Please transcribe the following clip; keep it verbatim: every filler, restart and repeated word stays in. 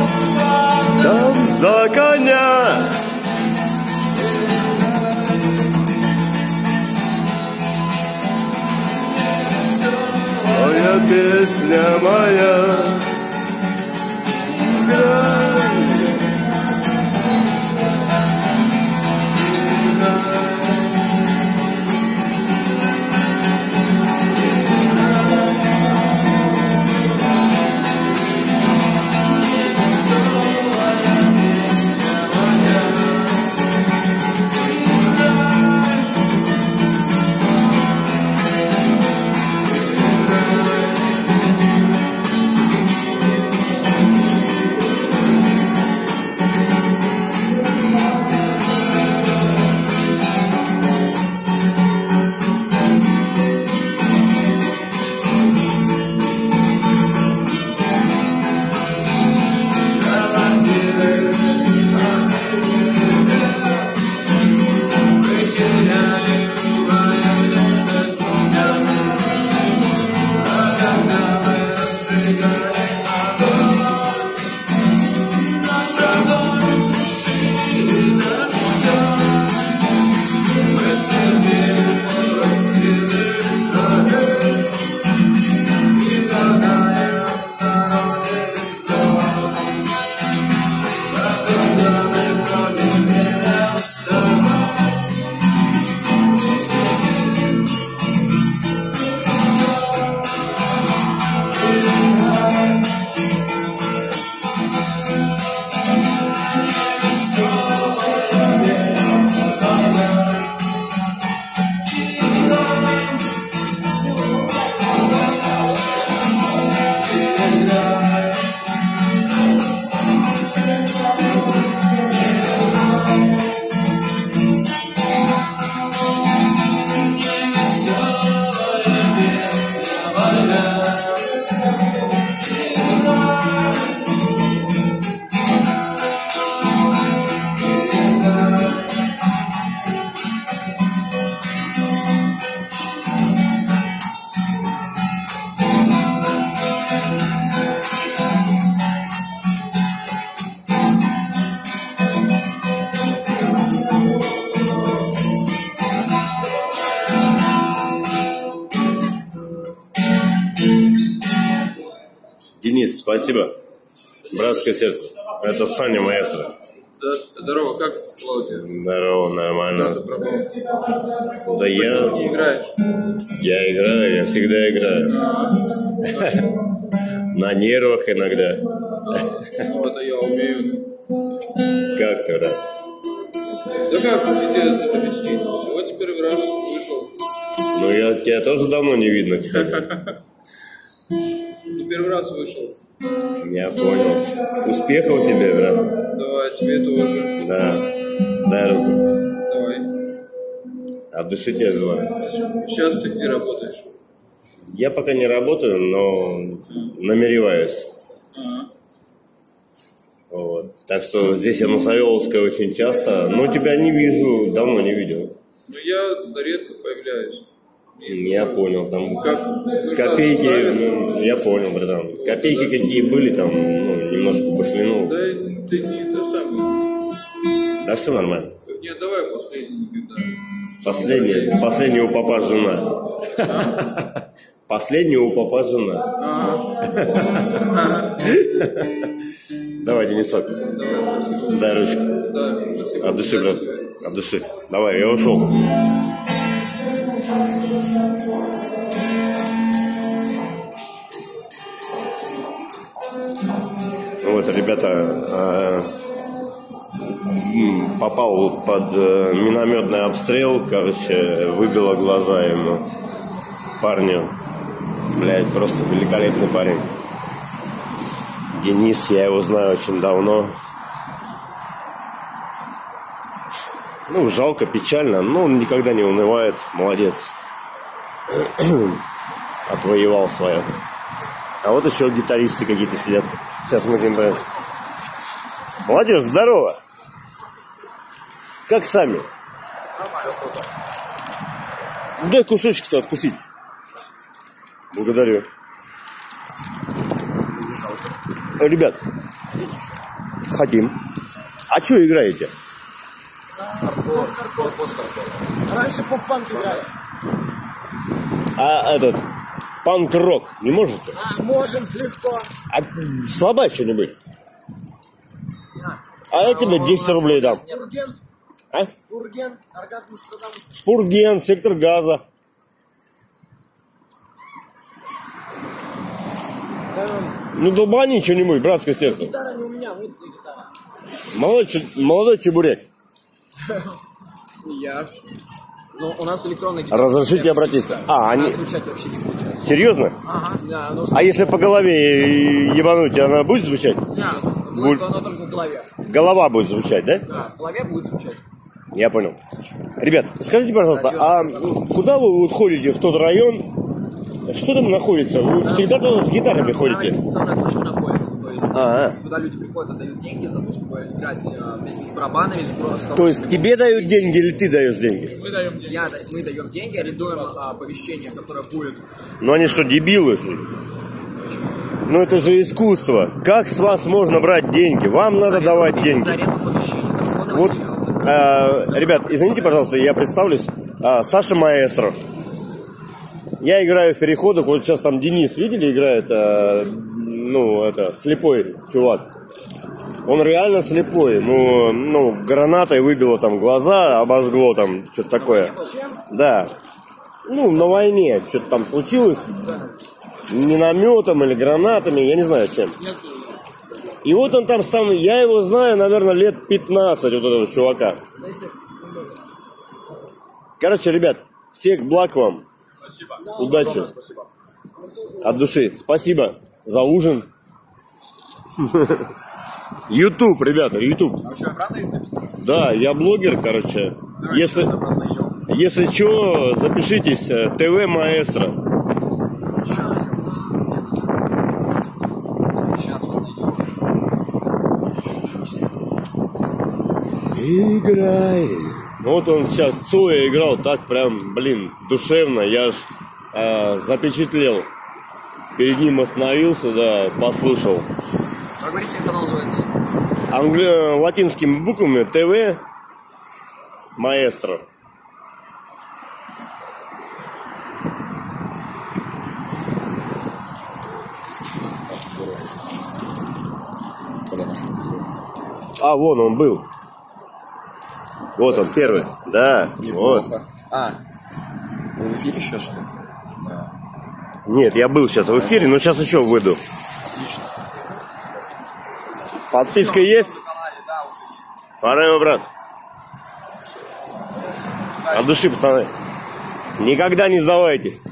там за коня. Моя песня моя, играй. Денис, спасибо. Братское сердце. Это Саня маэстро. Да, здорово, как Клаудия? Здорово, нормально. Да я... Почему не играешь? Я играю, я всегда играю. На нервах иногда. Ну, это я умею. Как ты, брат? Да как, тебе объяснить? Сегодня первый раз вышел. Ну, я тебя тоже давно не видно, кстати. Ты первый раз вышел. Я понял. Успехов тебе, брат. Давай, тебе тоже. Да. Дай руку. Давай. От души тебя желаю. Сейчас ты где работаешь? Я пока не работаю, но намереваюсь. Ага. Вот. Так что здесь я на Савеловской очень часто, но тебя не вижу, давно не видел. Ну, я редко появляюсь. Я понял, там Как? копейки, ну, я понял, братан. Копейки какие были там, ну, немножко пошли, ну. Да, ты не то самое. Да все нормально. Нет, давай последний никогда. Последний, последний у папа жена. А? Последний у папа жена. Ага. Давай, Денисок. Давай, спасибо. Дай ручку. Да, спасибо. От души, брат. От души. Давай, я ушел. Вот, ребята, попал под минометный обстрел, короче, выбило глаза ему, парню. Блядь, просто великолепный парень. Денис, я его знаю очень давно. Ну, жалко, печально, но он никогда не унывает. Молодец. Отвоевал свое. А вот еще гитаристы какие-то сидят. Сейчас мы им... Молодежь, здорово! Как сами? Дай кусочек-то откусить. Благодарю. Ребят, Хотим. А что играете? Раньше поп-панк играли. А этот, панк-рок не можете? А, можем, легко. А слабо что-нибудь? А я тебе десять рублей дам. Урген, А? Урген, оргазм Нострадамуса. Пурген, сектор газа. Ну долбани что-нибудь, братское сердце. Гитара не у меня, вот гитара. Молодой, чу- молодой чебурек. Я. Ну, у нас электронная гитара. Разрешите обратиться. А, Она они... звучать вообще не будет. Серьезно? Ага. Да, ну, А если по голове ебануть, она будет звучать? будет оно только в голове. Голова будет звучать, да? Да, в голове будет звучать. Я понял. Ребят, скажите, пожалуйста, а куда вы вот ходите в тот район? Что там находится? Вы всегда туда с гитарами Там ходите? репетиционная точка находится. То есть, А, туда люди приходят, отдают деньги за то, чтобы играть э, вместе с барабанами, с то есть тебе дают деньги или ты даешь деньги? Мы даем деньги. Я, мы даем деньги, арендуем а, помещение, которое будет. Ну они что, дебилы? Что ли? Ну это же искусство. Как с вас можно брать деньги? Вам надо давать За деньги. аренду помещения. за расходы Вот, материалов. а, ребят, извините, пожалуйста, я представлюсь. А, Саша Маэстро. Я играю в переходах. Вот сейчас там Денис, видели, играет, а, ну, это, слепой чувак. Он реально слепой. Ему, ну, гранатой выбило там глаза, обожгло там, что-то такое. Да. Ну, на войне что-то там случилось. Минометом или гранатами, я не знаю чем. И вот он там сам, я его знаю, наверное, лет пятнадцать, вот этого чувака. Короче, ребят, всех благ вам. Спасибо. Удачи. Спасибо. От души. Спасибо за ужин. Ютуб, ребята, Ютуб. А что, правда YouTube? Да, я блогер, короче. Да, Если, честно, просто ем. если что, запишитесь. ТВ Маэстро. Сейчас вас найдем. Играй. Вот он сейчас Цоя играл так прям, блин, душевно. Я аж э, запечатлел. Перед ним остановился, да, послушал. Как говорите, как канал называется? Англи... Латинскими буквами ТВ Маэстро. А, вон он был. Вот он, первый. Да, вот. А, вы в эфире сейчас, что ли? Нет, я был сейчас в эфире, но сейчас еще выйду. Подписка есть? Пора, брат. От души, пацаны. Никогда не сдавайтесь.